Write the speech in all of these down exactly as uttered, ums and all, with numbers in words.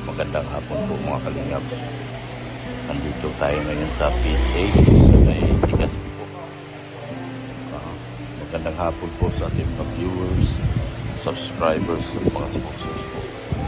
Magandang hapon po mga kalingap. Nandito tayo ngayon sa P S A sa may Legazpi po. Uh, magandang hapon po sa ating mga viewers, subscribers at mga sponsors po.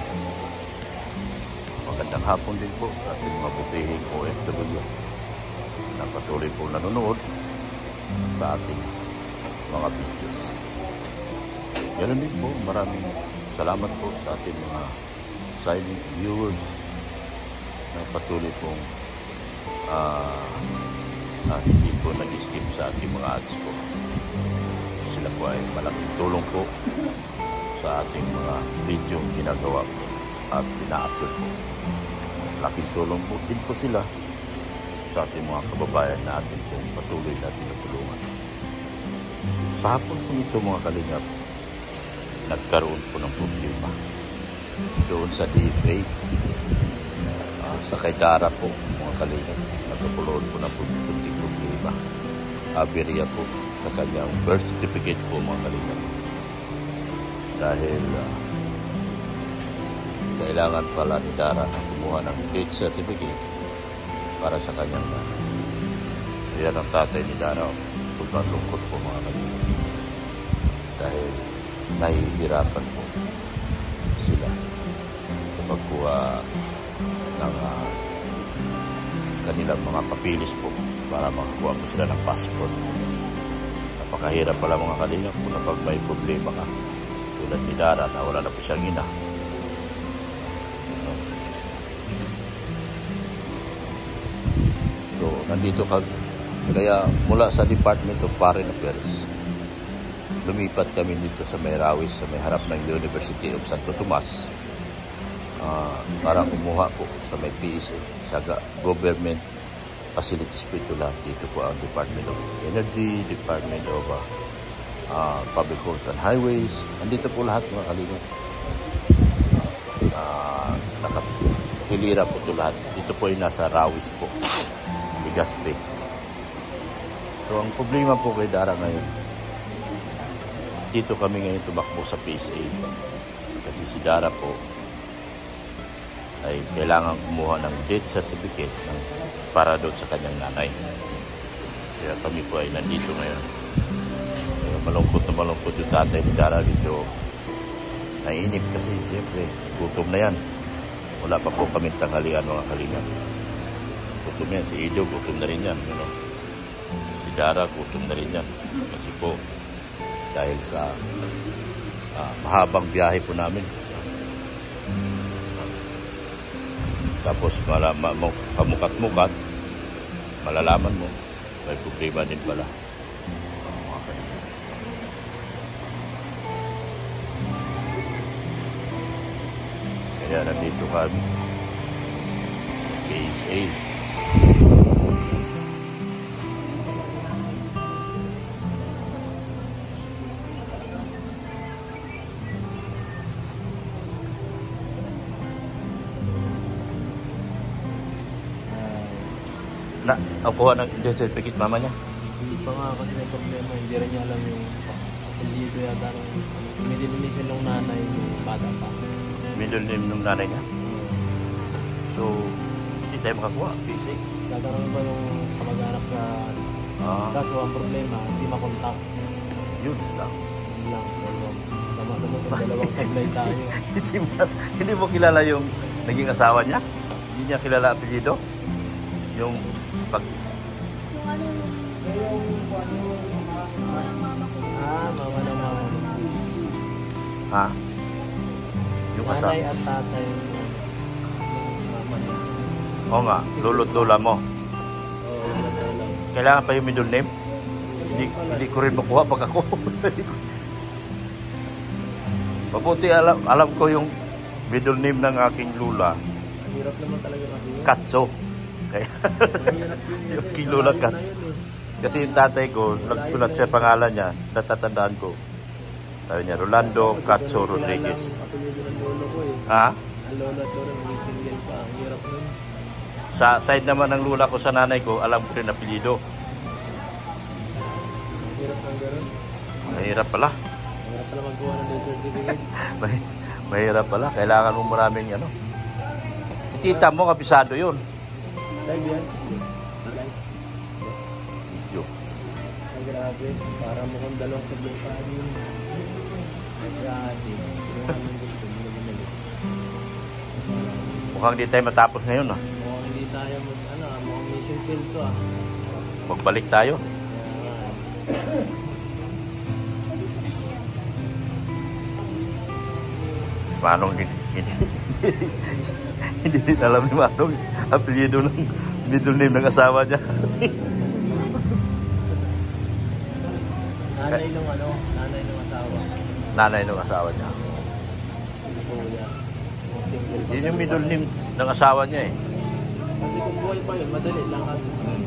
Magandang hapon din po sa ating mga butihing O F W na patuloy po nanonood sa ating mga videos. Ganun din po, maraming salamat po sa ating mga silent viewers na patuloy pong uh, uh, hindi po nag-skip sa ating mga ads po. Sila po ay malaking tulong po sa ating mga video ginagawa po at pina-upload po. Malaking tulong po din po sila sa ating mga kababayan na ating pong patuloy natin na tulungan. Sa hapon po ito mga kalingap, nagkaroon po ng problema doon sa D F A, uh, sa kay Dara po mga kalingap. Nagkapuloon po ng punting problema, aberya po sa kanyang birth certificate po mga kalingap, dahil uh, kailangan pala ni Dara na kumuha ng death certificate para sa kanyang nanay. Yan ang tatay ni Dara. Sobrang lungkot po mga kalingap, dahil nahihirapan po sila sa pagkuha ng uh, kanilang mga papilis po para makakuha po sila ng passport. Napakahirap pala mga kalingap po na pag may problema ka tulad ni Dara na wala na po siyang ina. So nandito ka, kaya mula sa Department of Foreign Affairs lumipat kami dito sa may Rawis, sa may harap ng University of Santo Tomas, uh, para kumuha po sa may P S A, sa government facilities po ito lahat. Dito po ang Department of Energy, Department of uh, uh, Public Roads and Highways. Nandito po lahat mga kalingap. Uh, nakahilira po ito lahat. Dito po ay nasa Rawis po, Legazpi. So ang problema po kay Dara ngayon, dito kami ngayon tumakbo sa P S A kasi si Dara po ay kailangan kumuha ng death certificate ng, para doon sa kanyang nanay. Kaya kami po ay nandito ngayon. Kaya malungkot na malungkot yung tatay ni Dara dito. Nainip kasi siyempre gutom na yan. Wala pa po kami tanghalian mga kalingap. Gutom yan. Si Ido gutom na rin yan, you know? Si Dara gutom na rin yan kasi po dahil sa uh, mahabang biyahe po namin. Tapos malama, kamukat-mukat, malalaman mo may problema din pala. Kaya nandito kami P S A. Na, nakuha ng death certificate mama niya? Hindi pa nga kasi may problema. Hindi rin niya alam yung apelyido yata ng middle name ng nanay yung bata pa. Middle name ng nanay niya? Hmm. So, hindi tayo makakuha. P S A. Nagkaroon ba yung kamag-anak sa Ah. kaso ang problema, hindi makontak. Yun lang. Yun lang. Tama naman kung dalawang supply tayo. Hindi mo kilala yung naging asawa niya? Hindi niya kilala apelyido? Yung pag... Ah, mama na mama. Ha? Yung asawa? Nanay at tatay yung mama niya. Oo nga, lolo't lola mo. Oo, wala na lang. Kailangan pa yung middle name? Hindi, hindi ko rin makuha pag ako. Mabuti alam, alam ko yung middle name ng aking lula. Ang hirap naman talaga kasi yun. Katso. Kaya, yung kilula kat. Kasi yung tatay ko, nagsulat siya pangalan niya, natatandaan ko. Sabi niya, Rolando Katso Rodriguez. Apelyido ng lolo ko eh. Ha? Ang lolo at lolo, may single pa. Ang hirap nun. Sa side naman ng lula ko sa nanay ko, alam ko rin apelyido. Ang hirap ng gano'n. Mahirap pala. Mahirap pala magkuha ng death certificate. May, mahirap pala. Kailangan mo maraming ano. Tita mo, kabisado yun. Live yan. Video. Ay, grabe. Para mukhang dalawang sablong pa yun. Kasi ate, yung aming gusto, hindi na binalik. Mukhang di tayo matapos ngayon ah. Mukhang hindi tayo mag, ano, ah, mukhang mission field to ah. Magbalik tayo. Kaya nga. Si Manong hindi, hindi, hindi din alam ni Manong apelyido ng middle name ng asawa niya. Nanay nung ano, nanay nung asawa. Nanay ng asawa niya. Hindi po yan. Single pa. Yun yung middle name ng asawa niya eh. Kasi kung buhay pa yun, madali lang at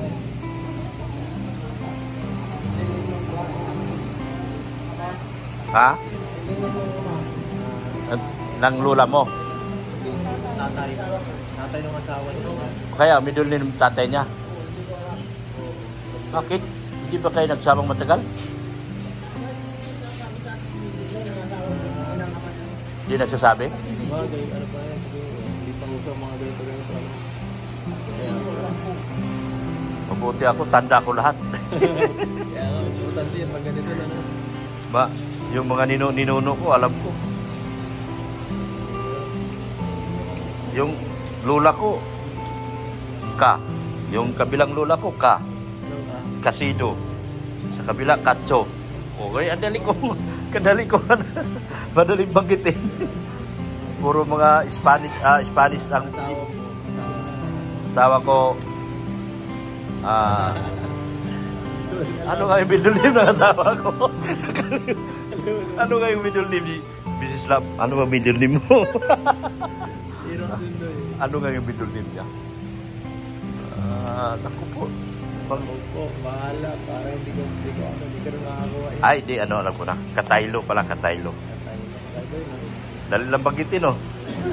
Ha? At ng lula mo. tatay. Tatay nung asawa niya. Kaya middle name ng tatay niya. Bakit? Hindi ba kayo nagsabang matagal? Hindi nagsasabi? Bagay, ano pa yan? Hindi pa usap mga ganito-ganito. Kaya, Mabuti ako, tanda ko lahat. kaya nga, importante yan, pag ganito na na. Ba, yung mga nino ninuno ko, alam ko. Yung lula ko, ka. Yung kabilang lula ko, ka. Ano ka? Kasido. Sa kabila, katso. Okay, ang dali ko. Kadali ko. Madaling banggitin. Puro mga Spanish, ah, Spanish ang Asawa mo. asawa ko. Ah, ano nga yung middle name ng asawa ko? Ano nga yung middle name ni Missus Lab? Ano nga middle name mo? Hirap din doon eh. Ano nga yung middle name niya? Ah, naku po. Pang- Opo, bahala. Para hindi ko, hindi ko, ano, hindi ka rin makakakuha yun. Ay, di, ano, alam ko na. Kataylo pala, Kataylo. Dali lang banggitin, oh.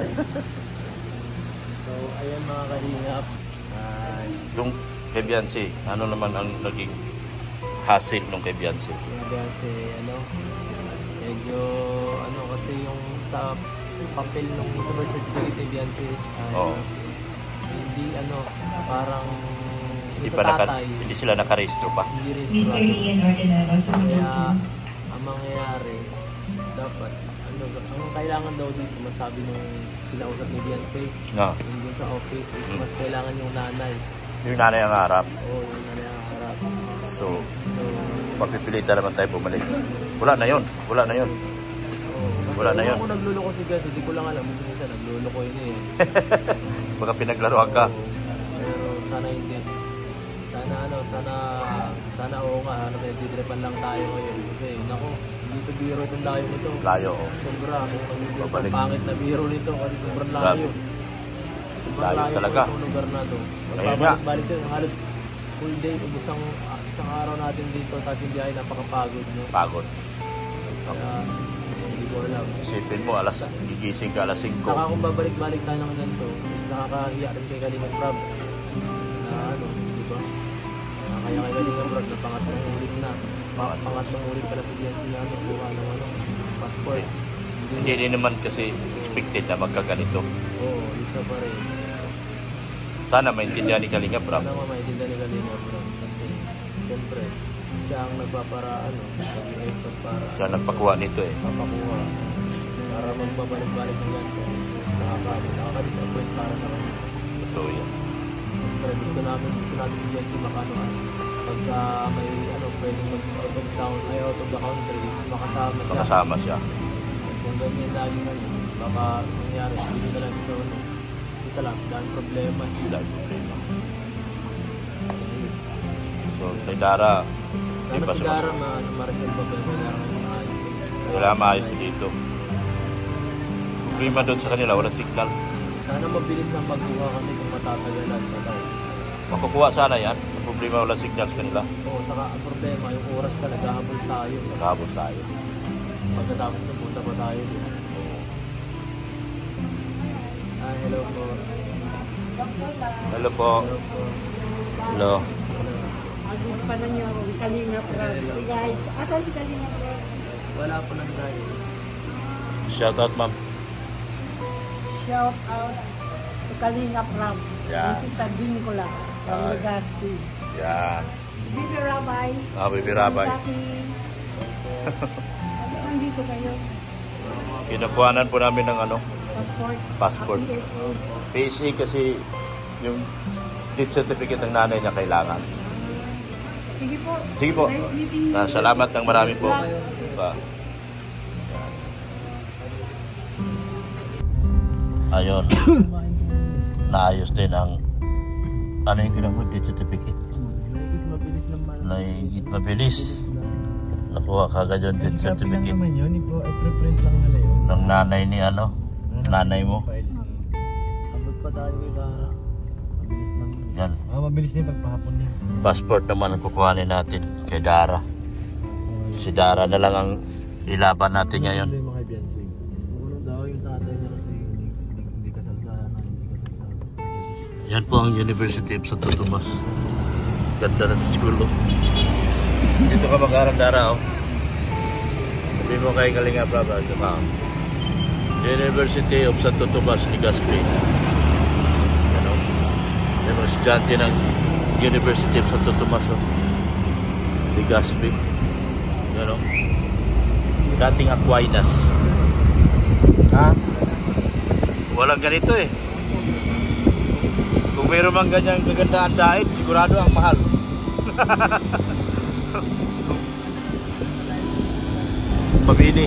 So, ayan mga kalingap. Ay, Yung kay Beyonce, ano naman ang naging hasil nung kay Beyonce? kasi ano, medyo ano kasi yung sa papel nung sa birth certificate ni Beyonce, ay, Oo. hindi ano, parang Hindi yung pa sa naka, tatay, hindi sila nakarehistro pa. hindi rin Mister sigurado. Ian Ordinero, Kaya sumunod ang mangyayari, dapat ano, ang kailangan daw dito masabi nung kinausap ni Beyonce, No. yung dun sa office, is Mm. mas kailangan yung nanay. Yung nanay ang harap. Oo, yung nanay ang harap. So, So, mapipilitan naman tayo bumalik. Wala na yun. Wala na yun. oo. Kasi Wala na yun. Ako nagluloko si Gas, hindi ko lang alam. Minsan minsan nagluloko yun eh. Baka pinaglaruan ka. Oo. Pero sana hindi. Sana ano, sana, sana oo nga, ano, nagdidrepan lang tayo ngayon. Kasi, naku, hindi to biro itong layo nito. Layo, oh. Sobra, kung nagdidrepan, Babalik. pangit na biro nito kasi sobrang Grabe. layo. Sobrang Layo layo talaga. po sa lugar na to. Ayun nga. Balik din, halos full day, isang, isang araw natin dito, tapos hindi ay napakapagod. No? Pagod. Kaya, hindi ko alam. Isipin mo, alas, gigising ka alas singko. Saka kung babalik-balik tayo ng ganito, is nakakahiya rin kay Kalingang Prab. Na ano, di ba? Nakakaya kay Kalingang Prab na pangatlong ulit na. Pa pangatlong ulit pala si Beyonce na ano, kuha ng ano, passport. Hindi rin naman kasi expected na magkaganito. Oo, isa pa rin. Sana maintindihan ni Kalinga Prab. Sana mamaintindihan ni Kalingang Prab. Kasi, siyempre, siya ang nagpapara, ano, nag-effort para Siya nagpakuha nito eh. papakuha. Para magbabalik-balik ng ganito. Nakaka- Nakaka-disappoint para sa kanya. So, yan. Pero gusto namin, gusto namin si Jesse makanuan. Pagka may ano, pwedeng mag-out of town, ay out of the country, makasama siya. Makasama siya. Kung ganyan lagi na yun, baka mangyari, hindi na lang sa ano. Dito lang, dahil problema. Sila yung problema. So, kay Dara, di Sana pa si sa Dara, ma, ano, ma-resolve ba kaya kailangan ng maayos. wala maayos dito. Problema doon sa kanila, walang signal. Sana mabilis ng pagkuha kasi kung matatagalan pa tayo. Makukuha sana yan. Ang problema, walang signal sa kanila. Oo, saka ang problema, yung oras ka naghahabol tayo. Naghabos tayo. Pagkatapos napunta pa tayo. Ah, hello po. Hello po. Hello po. Hello. Agad pa na niyo ako, Kalinga Prab. Hey guys, asan si Kalinga Prab? Wala po lang tayo. Shout out, ma'am. Shout out. Kalinga Prab. Yeah. This is sa Vincula from Ah. Legazpi. Yan. Bibi Rabay. Ah, Bibi Rabay. Nandito kayo. Kinukuhanan po namin ng ano, Passport. Passport. P S A. P S A kasi yung death certificate ng nanay niya kailangan. Sige po. Sige po. Nice meeting you. Ah, salamat ng marami po. Pa. Ayun. Naayos din ang ano yung kinakuha, death certificate. Mabilis naman. Naigit mabilis. Nakuha kagad yung death certificate naman yun, i-preprint lang nila yun. ng nanay ni ano, nanay mo. Abot pa tayo ika. Mabilis lang. Yan. Ah, mabilis na yung pagpahapon niya. Passport naman ang kukuhanin natin kay Dara. Si Dara na lang ang ilaban natin ngayon. Hindi mga Beyonce. Ano daw yung tatay niya kasi hindi, hindi, hindi kasal sa ano, hindi kasal sa... Yan po ang University of Santo Tomas. Ganda ng school, oh. Dito ka mag-aaral, Dara, oh. Sabi mo kay Kalinga Prab, diba? University of Santo Tomas, Legazpi. Yan, oh. Yan ang estudyante ng University of Santo Tomas, oh. Legazpi. Yan, oh. Dating Aquinas. Ha? Walang ganito, eh. Kung mayroon mang ganyang kagandaan dahil, sigurado ang mahal. Mabini.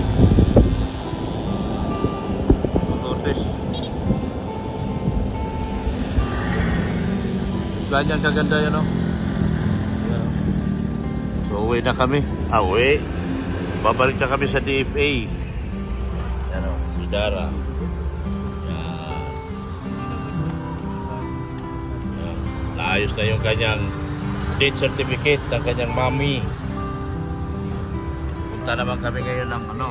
Lourdes. Ganyang kaganda yan, oh. Yan. So, uwi na kami. Ah, uwi. Babalik na kami sa D F A. Yan, oh. Si Dara. Yan. Yan. Naayos na yung kanyang death certificate ng kanyang mami. Punta naman kami ngayon ng ano.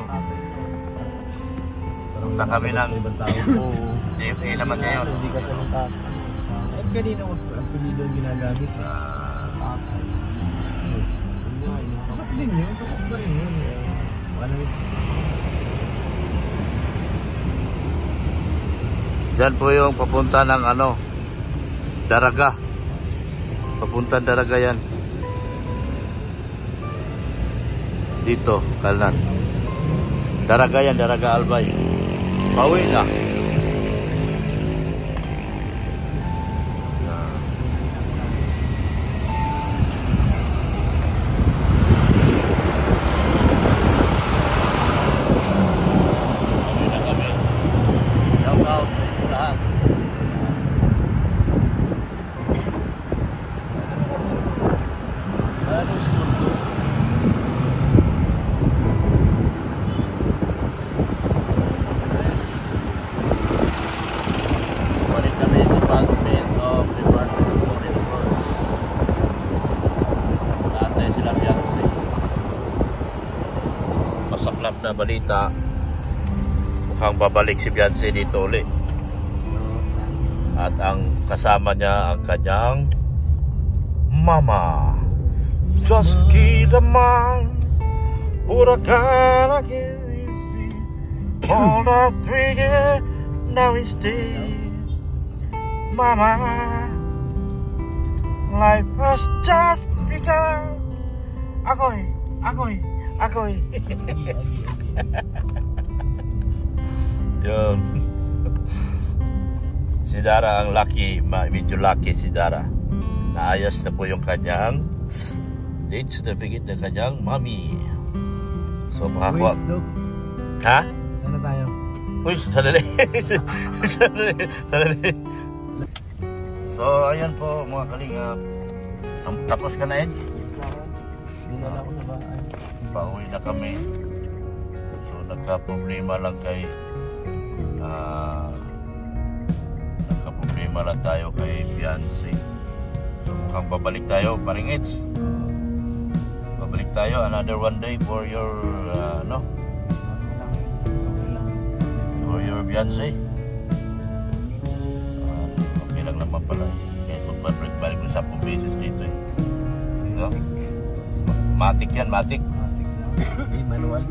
Punta kami ng D F A naman ngayon. Hindi kasal ng tatay. At kanina ang pilido ang ginagamit. Pasok din yun. Pasok pa rin yun. Ano yun? Diyan po yung papunta ng ano, Daraga. Papunta Daraga yan. Dito, kanan. Daraga yan, Daraga Albay. Pauwi na. Pauwi na kami. Shout out sa inyo lahat. Ano si Mundo? Balik kami sa Department of Department of Foreign Affairs. Tatay sila Beyonce. Masaklap na balita. Mukhang babalik si Beyonce dito ulit. At ang kasama niya ang kanyang mama. Just kita man, pura cara que viví. All that three years, now is dead. Mama, life has just begun. Ako'y, ako'y, ako'y. Yun. Si Dara ang lucky, medyo lucky si Dara. Naayos na po yung kanyang death certificate ng kanyang mami. So, makakuha. Ha? Sana tayo. Uy, sadali. sadali. Sadali. So, ayan po mga kalingap. Tapos ka na, Edge? Dinala ko sa bahay. Pauwi na kami. So, nagka-problema lang kay ah nagka-problema lang tayo kay Beyonce. So, mukhang babalik tayo, paring Edge. Babalik tayo another one day for your uh, no for your Beyonce. Uh, okay lang naman pala. Kahit magbalik-balik mo sa beses dito, eh. No? Matik yan, matik. Hindi manual.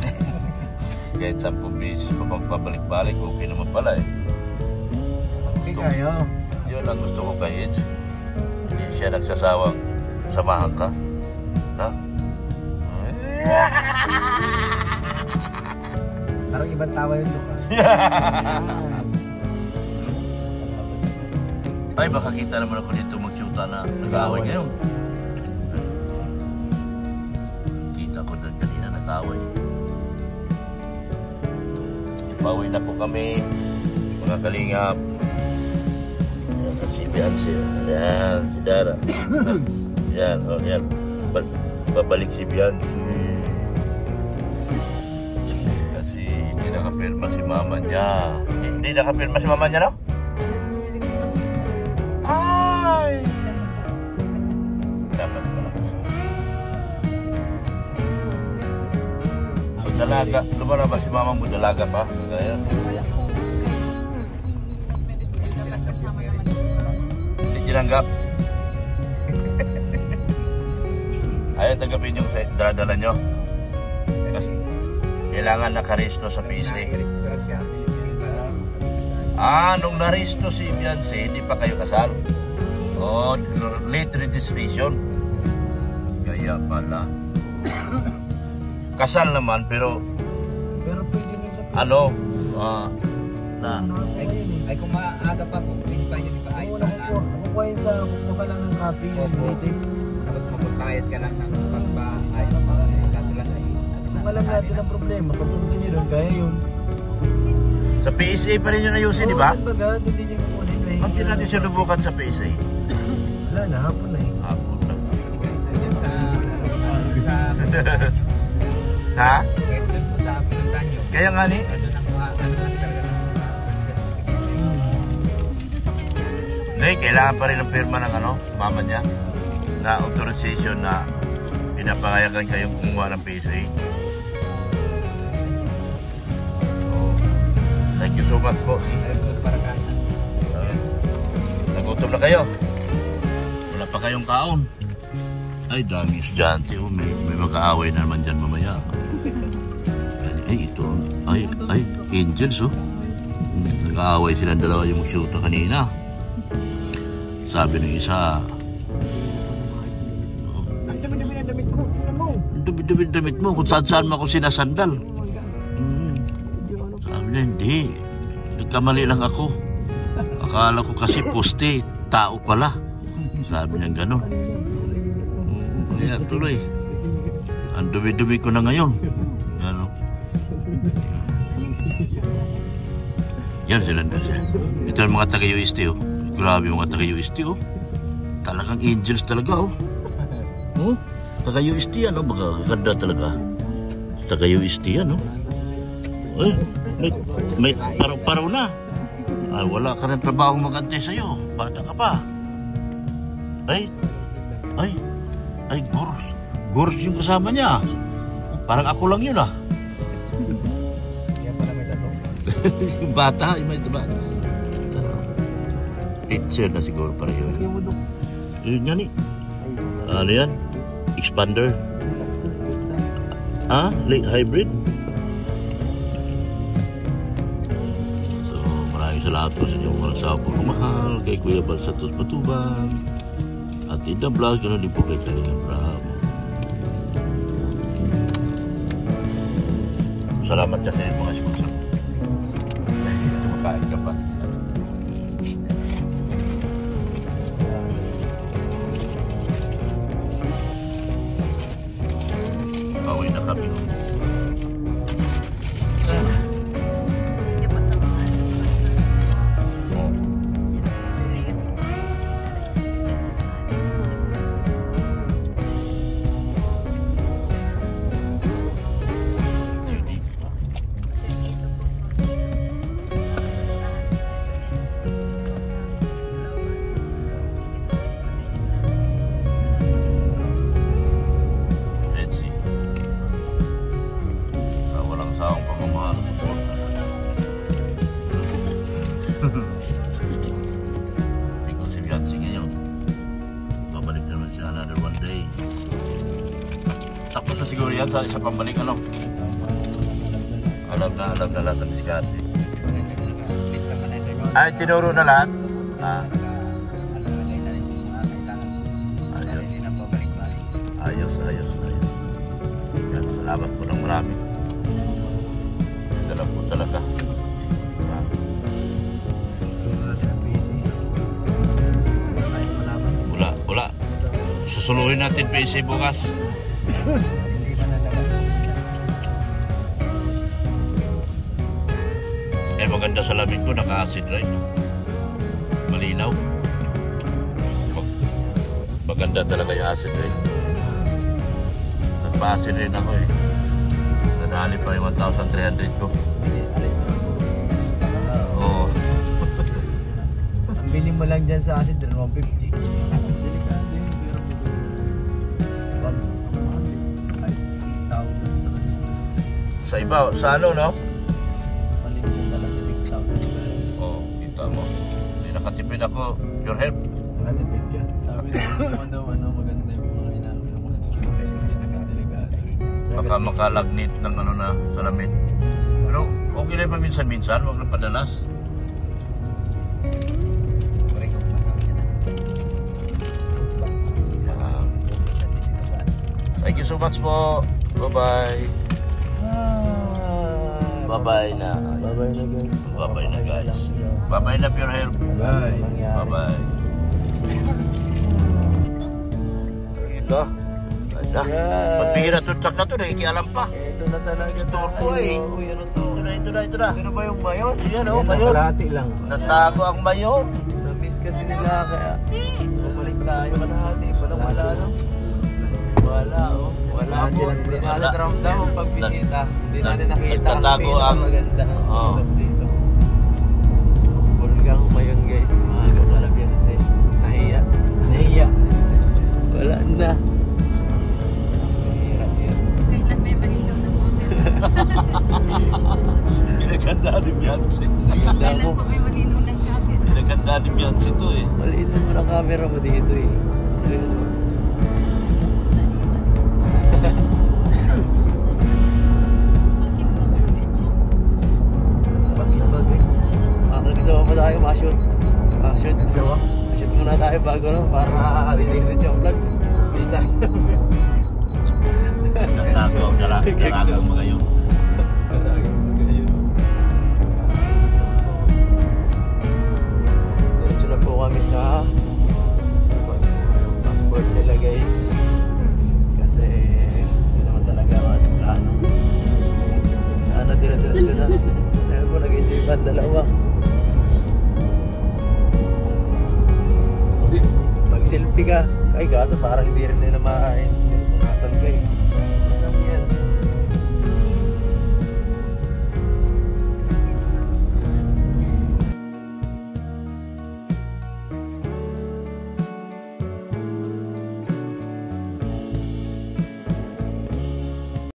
Kahit sampung beses pa magpabalik-balik, okay naman pala, eh. Okay. gusto. kayo. Yun ang gusto ko kay Edge. Hindi siya nagsasawang samahan ka. Na? Parang ibang tawa yung look. Ay, baka kita naman ako dito magsyuta na nag-aaway ngayon. Kita ko doon kanina nag-aaway. Pauwi na po kami, mga kalingap. Ayan, si Beyonce. Ayan, si Dara. Ayan, oh, ayan. Babalik si Beyonce. Kasi hindi nakapirma si mama niya. Hindi nakapirma si mama niya, no? Ay! Dapat pala kasi. So, dalaga. Lumara ba si mama mo dalaga pa? Kaya? Hindi tinanggap. Ayaw tanggapin yung dala-dala nyo. Kasi kailangan nakaresto sa P S A. Ah, nung naresto si Beyonce, hindi pa kayo kasal? Oh, late registration. Kaya pala. Kasal naman, pero Pero pwede rin sa ano, ah, na, Ay, ay kung maaga pa po, hindi pa yun pa ayos Oo, na. nakukuha. Nakukuha yun sa kukuha ka lang ng copy. Latest. Tapos magpapayad ka lang ng pagpaayos. Kaso lang ay... Kung alam natin ang problema, pag pumunta nyo doon, kaya yun. sa P S A pa rin yung ayusin, di ba? Oo, baga, hindi nyo kukunin. may- Ang natin sinubukan sa P S A. Wala na, hapon na eh. Hapon na. Diyan sa... sa... Ha? Ito sa pinuntahan nyo. Kaya nga ni, Ito nang mga... Ano lang talaga ng hindi, kailangan pa rin ng firma ng ano, mama niya, na authorization na pinapangayagan kayong kumuha ng P S A. So, thank you so much po. para kain. Uh, nagutom na kayo. Wala pa kayong kaon. Ay, dami estudyante. Oh. May, may mag-aaway na naman dyan mamaya. Ay, ito. Ay, ay, angels oh. Nag-aaway silang dalawa yung shoota kanina. Sabi ng isa, Ang dami-dami na damit ko. Tingnan mo. ang dumi-dumi ng damit mo, kung saan-saan mo ako sinasandal. Hmm. Sabi niya, hindi. Nagkamali lang ako. Akala ko kasi poste, tao pala. Sabi niya gano'n. Hmm, kaya tuloy. Ang dumi-dumi ko na ngayon. Gano'n. Yan, sinandal siya. Ito ang mga taga-U S T, oh. Grabe yung mga taga-U S T, oh. Talagang angels talaga, oh. Oh, taga-U S T yan, oh. Magaganda talaga. Taga-U S T yan, oh. Eh, may, may paraw-paraw na. Ay, wala ka rin trabaho magantay sa'yo. Bata ka pa. Ay, ay, ay, gurs. Gurs yung kasama niya. Parang ako lang yun, ah. Kaya pala may dato. Yung bata, yung may bata. Teacher na siguro para yun. Yung mo doon. Yun yan eh. Ano yan? Expander? Ah? Late hybrid? So, maraming salamat po sa inyong mga sa pagmamahal kay Kuya Bal Santos Patuban at Ida Vlog, gano'n din po kay Kalinga Bravo. Salamat kasi mga sponsor. Kumakain ka pa. Pauwi na kami. Hindi pa sa mga ano, Oh. hindi na po sir negative na Judy. Let's see. Ah, walang sawang pagmamahal. Hindi ko si Beyonce ngayon. Babalik naman siya another one day. Tapos na siguro yan sa isa pambalik ano. Alam na, alam na lahat ng diskarte. Ay, tinuro na lahat. Ah. Ano talaga na rin yung mga kailangan. Para Ayos. hindi na pabalik-balik. Ayos, ayos, ayos. Yan, salamat po ng marami. Dala po talaga. Ah, Susunod sa business. Kahit malaman. Wala, wala. Susuluhin natin P C bukas. Hindi na nalaga. Eh, maganda sa lamig ko, naka-acid rain. Malinaw. Mag maganda talaga yung acid rain. Nagpa-acid rain ako eh. Nadali pa yung one thousand three hundred ko. Oo. Ang bili mo lang dyan sa atin, one fifty. Delikado yung biro mo doon. Ay, six thousand sa kanila. Sa iba, sa ano, no? Palit mo talaga six thousand. Oo, oh, kita mo. Hindi nakatipid ako. Pure help. Matipid ka. Sabi ko daw, ano, maganda yung mga inamin ako sa gusto hindi nakadelikado. Baka makalagnit ng ano na salamin. Pero okay na yung paminsan-minsan, huwag na padalas. Correct yung matang yan. Yeah. Kasi dito ba? Thank you so much po. Bye-bye. Bye-bye na. Bye-bye na guys. Bye-bye na guys. Bye-bye na Pure Help. Bye. Bye-bye. Ayun na. Ayun na. Pagpihira itong truck na ito, nakikialam pa. Ito na talaga. Istorbo eh. Uy, ano to? Ito na, ito na, ito na. Ano ba yung mayon? Yan oh, Yan, mayon. kalahati lang. Natago ang mayon. Na-miss kasi nila kaya bumalik tayo kalahati. Walang wala no? Wala oh. Wala po. Hindi natin ramdam ang pagbisita. Hindi natin nakita ang Nagtatago ang- pinakamaganda. Oo. Dito. Bulgang mayon guys. Mga kapalabianse. Nahiya. Nahiya. Wala na. Hirap yan. Kailan may malinaw na moment? Pinaganda ni Beyonce. Kailan po may malinaw ng camera? Pinaganda ni Beyonce ito eh. Maliitan mo ng camera mo dito eh. Bakit ba kayo ganyan? Bakit ba eh? Makakagisawa pa tayo ma-shoot. Ma-shoot. Gisawa? Ma-shoot muna tayo bago no? Para makakalitin yung vlog. Bisa. Nagtago ang dala- dalagang mga yun. Diretso na po kami sa passport nila guys. Kasi hindi naman talaga ako ating plano. Sana dire-diretso na. Ayun po, nag-enjoy pa ang dalawa. Mag-selfie ka. Ay kaso parang hindi rin nila makain. Pangkasan ka eh.